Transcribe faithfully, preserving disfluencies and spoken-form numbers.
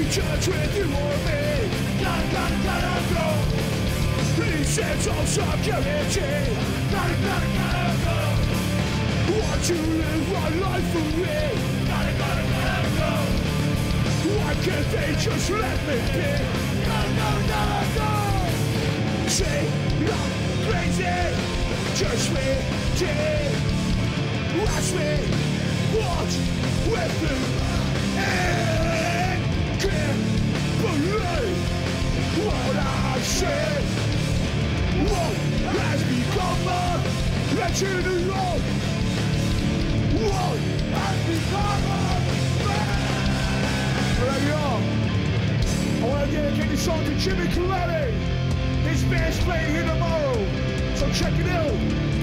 judge with you or me. Gotta, gotta, gotta go. These ends of security. Gotta, gotta, gotta go. Want to live my life for me. Gotta, gotta, gotta go. Why can't they just let me be? Gotta, gotta, gotta go. Say I'm crazy. Just me, dead. Watch me watch with you. And can't believe what I said. What has become of legend alone? What has become of man? Alright, y'all. I want to dedicate this song to Jimmy Coletti. His band's playing here tomorrow, so check it out.